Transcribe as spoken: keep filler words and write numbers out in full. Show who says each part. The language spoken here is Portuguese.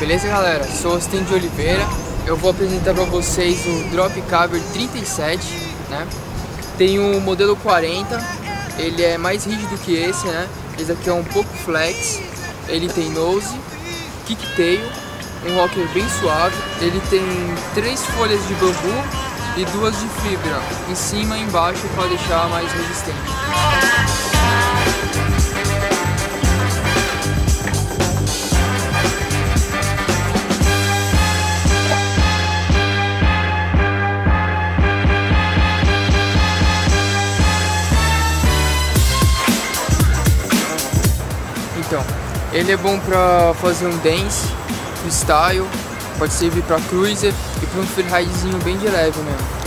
Speaker 1: Beleza, galera? Sou o Austin de Oliveira. Eu vou apresentar para vocês o Drop Caber trinta e sete, né? Tem o modelo quarenta, ele é mais rígido que esse, né? Esse aqui é um pouco flex. Ele tem nose, kicktail, um rocker bem suave. Ele tem três folhas de bambu e duas de fibra, em cima e embaixo, para deixar mais resistente. Então, ele é bom para fazer um dance, freestyle, pode servir para cruiser e para um freeridezinho bem de leve mesmo.